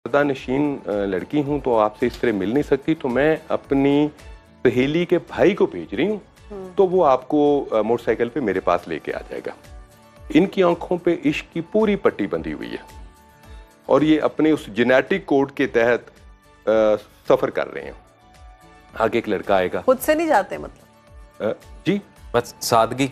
पर्दानशीन लड़की हूँ तो आपसे इस तरह मिल नहीं सकती, तो मैं अपनी सहेली के भाई को भेज रही हूँ, तो वो आपको मोटरसाइकिल पे मेरे पास लेके आ जाएगा। इनकी आंखों पे इश्क की पूरी पट्टी बंधी हुई है और ये अपने उस जेनेटिक कोड के तहत सफर कर रहे हैं। आगे एक लड़का आएगा, खुद से नहीं जाते मतलब? जी बस सादगी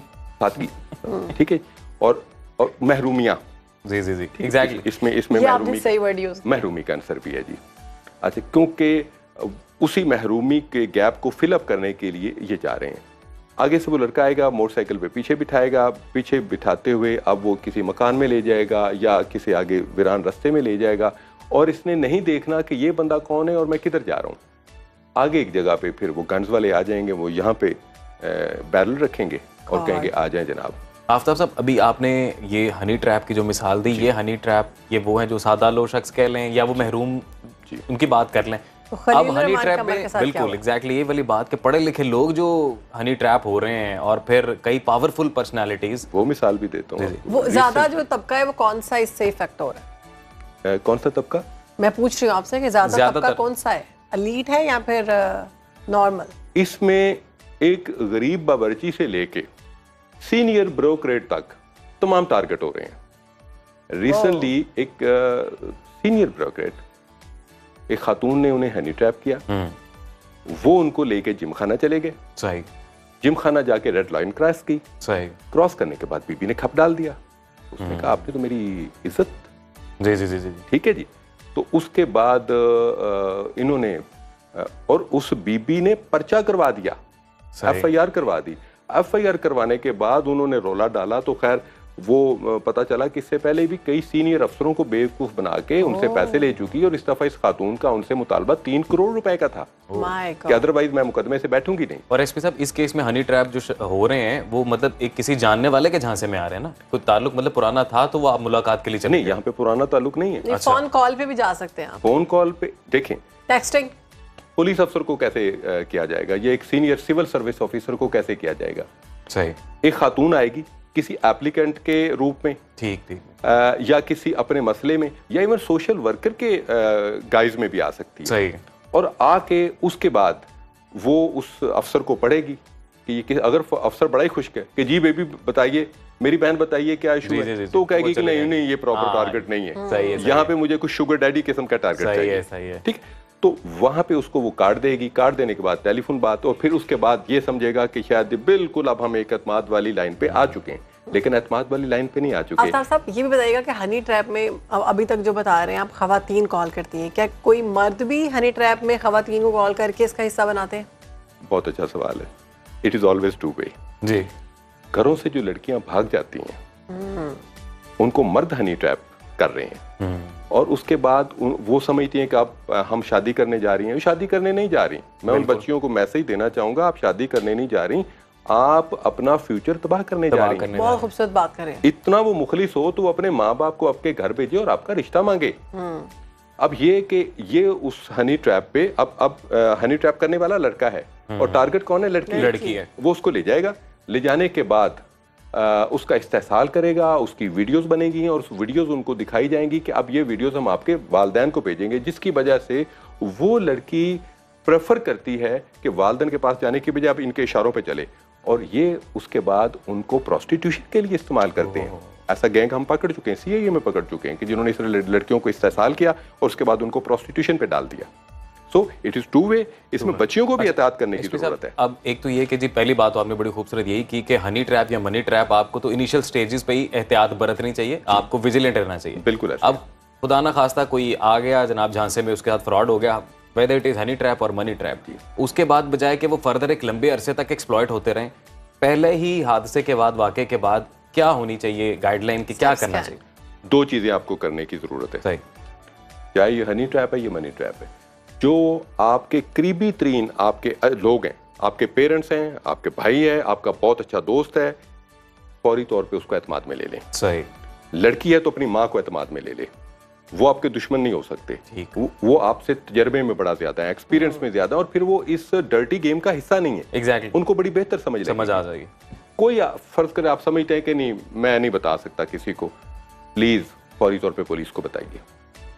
ठीक है। और महरूमिया, जी जी जी एग्जैक्टली, इसमें महरूमी का आंसर भी है जी। अच्छा, क्योंकि उसी महरूमी के गैप को फिलअप करने के लिए ये जा रहे हैं। आगे से वो लड़का आएगा, मोटरसाइकिल पे पीछे बिठाएगा, पीछे बिठाते हुए अब वो किसी मकान में ले जाएगा या किसी आगे वीरान रास्ते में ले जाएगा, और इसने नहीं देखना कि ये बंदा कौन है और मैं किधर जा रहा हूँ। आगे एक जगह पे फिर वो गन्स वाले आ जाएंगे, वो यहाँ पे बैरल रखेंगे और कहेंगे आ जाएं जनाब। आफ्ताब साहब, अभी आपने ये हनी ट्रैप की जो मिसाल दी, ये हनी ट्रैप ये वो है जो सादा लो शख्स कह लें या वो महरूम उनकी बात कर लें। तो अब हनी ट्रैप में बिल्कुल एग्जैक्टली ये वाली बात कि पढ़े लिखे लोग जो हनी ट्रैप हो रहे हैं और फिर कई पावरफुल पर्सनालिटीज, वो मिसाल भी देता हूँ। वो ज्यादा जो तबका है वो कौन सा इससे इफेक्ट हो रहा है? कौन सा तबका? मैं पूछ रही हूँ आपसे कि ज्यादा तबका कौन सा है, एलीट है या फिर नॉर्मल? इसमें एक गरीब बावर्ची से लेके सीनियर ब्रोकरेट तक तमाम टारगेट हो रहे हैं। रिसेंटली एक सीनियर ब्रोकरेट, एक खातून ने उन्हें हनी ट्रैप किया। वो उनको लेके जिम खाना चले गए। सही। जिम खाना जाके रेड लाइन क्रॉस की। सही। क्रॉस करने के बाद बीबी ने खप डाल दिया। उसने कहा आपने तो मेरी इज्जत। जी जी जी जी ठीक है जी। तो उसके बाद इन्होंने और उस बीबी ने पर्चा करवा दिया, FIR करवा दी। FIR करवाने के बाद उन्होंने रोला डाला तो खैर वो पता चला कि इससे पहले भी कई सीनियर अफसरों को बेवकूफ बना के उनसे पैसे ले चुकी और इस दफा इस खातून का उनसे मुतालबा 3 करोड़ रुपए का था कि अदरवाइज मैं मुकदमे से बैठूंगी नहीं। और एसपी साहब, इस केस में हनी ट्रैप जो हो रहे हैं वो मतलब एक किसी जानने वाले के झांसे में आ रहे हैं ना, कोई ताल्लुक मतलब पुराना था तो वो आप मुलाकात के लिए चले? नहीं, यहाँ पे पुराना ताल्लुक नहीं है। फोन कॉल पे भी जा सकते हैं। फोन कॉल पे देखें, टेक्सटिंग पुलिस अफसर को कैसे किया जाएगा, ये एक सीनियर सिविल सर्विस ऑफिसर को कैसे किया जाएगा? सही। एक खातून आएगी किसी एप्लीकेंट के रूप में, ठीक या किसी अपने मसले में, या इवन सोशल वर्कर के गाइज में भी आ सकती है। सही। और आके उसके बाद वो उस अफसर को पढ़ेगी कि अगर अफसर बड़ा ही खुश है कि जी बेबी बताइए, मेरी बहन बताइए क्या इशू है, तो कहेगी कि नहीं नहीं ये प्रॉपर टारगेट नहीं है, यहाँ पे मुझे कुछ शुगर डैडी किस्म का टारगेट चाहिए। ठीक, तो वहां पे उसको वो कार्ड देगी। कार्ड देने के बाद टेलीफोन बात, और फिर उसके बाद ये समझेगा कि शायद बिल्कुल अब हम एक एतमाद वाली लाइन पे आ चुके हैं, लेकिन एतमाद वाली लाइन पे नहीं आ चुके। आफ्ताब साहब, ये भी बताइएगा कि हनी ट्रैप में अभी तक जो बता रहे हैं आप, खवातीन कॉल करती हैं, क्या कोई मर्द भी हनी ट्रैप में खवातीन को कॉल करके इसका हिस्सा बनाते हैं? बहुत अच्छा सवाल है। It is always two way जी। घरों से जो लड़कियां भाग जाती हैं उनको मर्द हनी ट्रैप कर रहे हैं, और उसके बाद वो समझती हैं कि अब हम शादी करने जा रही हैं। शादी करने नहीं जा रही। मैं उन बच्चियों को मैसेज देना चाहूंगा, आप शादी करने नहीं जा रही, आप अपना फ्यूचर तबाह करने जा रही हैं। बहुत खूबसूरत बात करें। इतना वो मुखलिस हो तो वो अपने माँ बाप को आपके घर भेजे और आपका रिश्ता मांगे। अब ये कि ये उस हनी ट्रैप पे अब हनी ट्रैप करने वाला लड़का है और टारगेट कौन है? लड़की है। वो उसको ले जाएगा, ले जाने के बाद उसका इस्तेहसाल करेगा, उसकी वीडियोस बनेगी और उस वीडियोस उनको दिखाई जाएंगी कि अब ये वीडियोस हम आपके वालिदैन को भेजेंगे, जिसकी वजह से वो लड़की प्रेफर करती है कि वालिदैन के पास जाने की बजाय अब इनके इशारों पे चले, और ये उसके बाद उनको प्रोस्टिट्यूशन के लिए इस्तेमाल करते हैं। ऐसा गैंग हम पकड़ चुके हैं, CIA में पकड़ चुके हैं कि जिन्होंने इस लड़कियों को इस्तेहसाल किया और उसके बाद उनको प्रोस्टिट्यूशन पे डाल दिया। So it is two way. इसमें बच्चियों को भी एहतियात करने की जरूरत है। अब एक तो ये कि जी पहली बात आपने बड़ी खूबसूरत यही की कि हनी ट्रैप या मनी ट्रैप आपको तो इनिशियल स्टेजेस पे ही एहतियात बरतनी चाहिए, आपको विजिलेंट रहना चाहिए। बिल्कुल। अब खुदा ना खास्ता कोई आ गया जनाब झांसे में, उसके साथ फ्रॉड हो गया, whether it is honey trap और मनी ट्रैप, उसके बाद बजाय कि वो फर्दर एक लंबे अरसे तक एक्सप्लॉइट होते रहें, पहले ही हादसे के बाद, वाक़े के बाद क्या होनी चाहिए गाइडलाइन की, क्या करना चाहिए? 2 चीजें आपको करने की जरूरत है। सही। क्या ये हनी ट्रैप है, ये मनी ट्रैप है? जो आपके करीबी तरीन आपके लोग हैं, आपके पेरेंट्स हैं, आपके भाई है, आपका बहुत अच्छा दोस्त है, फौरी तौर पे उसको एतमाद में ले लें। सही। लड़की है तो अपनी माँ को एतमाद में ले ले। वो आपके दुश्मन नहीं हो सकते। वो आपसे तजर्बे में बड़ा ज्यादा है, एक्सपीरियंस में ज्यादा, और फिर वो इस डर्टी गेम का हिस्सा नहीं है। एग्जैक्टली। उनको बड़ी बेहतर समझ आ जाएगी। कोई फर्ज करे आप समझते हैं कि नहीं मैं नहीं बता सकता किसी को, प्लीज फौरी तौर पे पुलिस को बताइए।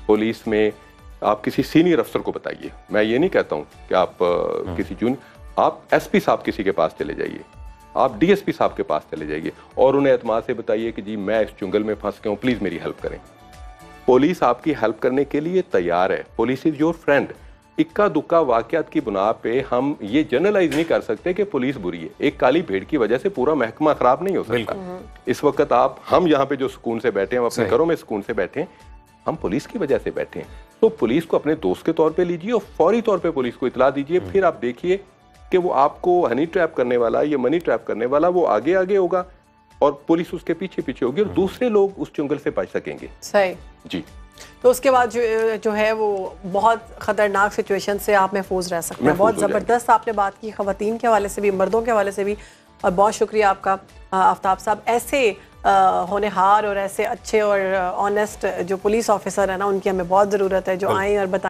पुलिस में आप किसी सीनियर अफसर को बताइए, मैं ये नहीं कहता हूँ कि आप किसी जूनियर, आप एसपी साहब किसी के पास चले जाइए, आप डीएसपी साहब के पास चले जाइए और उन्हें एतमाद से बताइए कि जी मैं इस चुंगल में फंस गया हूँ, प्लीज़ मेरी हेल्प करें। पुलिस आपकी हेल्प करने के लिए तैयार है, पुलिस इज़ योर फ्रेंड। इक्का दुक्का वाकयात की बुनियाद पे हम ये जनरलाइज नहीं कर सकते कि पुलिस बुरी है। एक काली भेड़ की वजह से पूरा महकमा खराब नहीं हो सकता। इस वक्त हम यहाँ पे जो सुकून से बैठे हैं, हम अपने घरों में सुकून से बैठे हैं, हम पुलिस की वजह से बैठे हैं। तो पुलिस को अपने दोस्त के तौर पे लीजिए और फौरी तौर पे पुलिस को इतला दीजिए। फिर आप देखिए कि वो आपको हनी ट्रैप करने वाला, ये मनी ट्रैप करने वाला, वो आगे आगे होगा और पुलिस उसके पीछे पीछे होगी और दूसरे लोग उस चुंगल से बच सकेंगे। सही जी। तो उसके बाद जो है वो बहुत ख़तरनाक सिचुएशन से आप महफूज रह सकते हैं। बहुत ज़बरदस्त आपने बात की, ख़वातीन के हवाले से भी, मर्दों के हवाले से भी, और बहुत शुक्रिया आपका आफ्ताब साहब। ऐसे होनहार और ऐसे अच्छे और ऑनेस्ट जो पुलिस ऑफिसर है ना, उनकी हमें बहुत ज़रूरत है, जो आएँ और बताएं